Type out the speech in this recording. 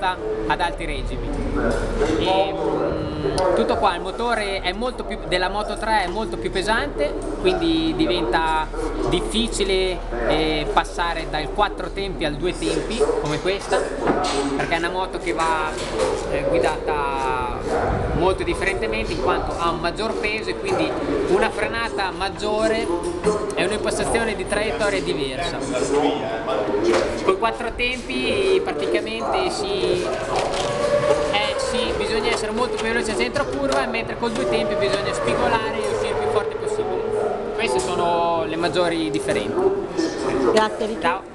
adatta ad alti regimi. Tutto qua, il motore è molto più, della Moto 3 è molto più pesante, quindi diventa difficile passare dal 4 tempi al 2 tempi come questa, perché è una moto che va guidata molto differentemente in quanto ha un maggior peso e quindi una frenata maggiore e un'impostazione di traiettoria diversa. Con i 4 tempi praticamente bisogna essere molto più veloci a centro curva, mentre con 2 tempi bisogna spigolare e uscire il più forte possibile. Queste sono le maggiori differenze. Grazie Ricky. Ciao.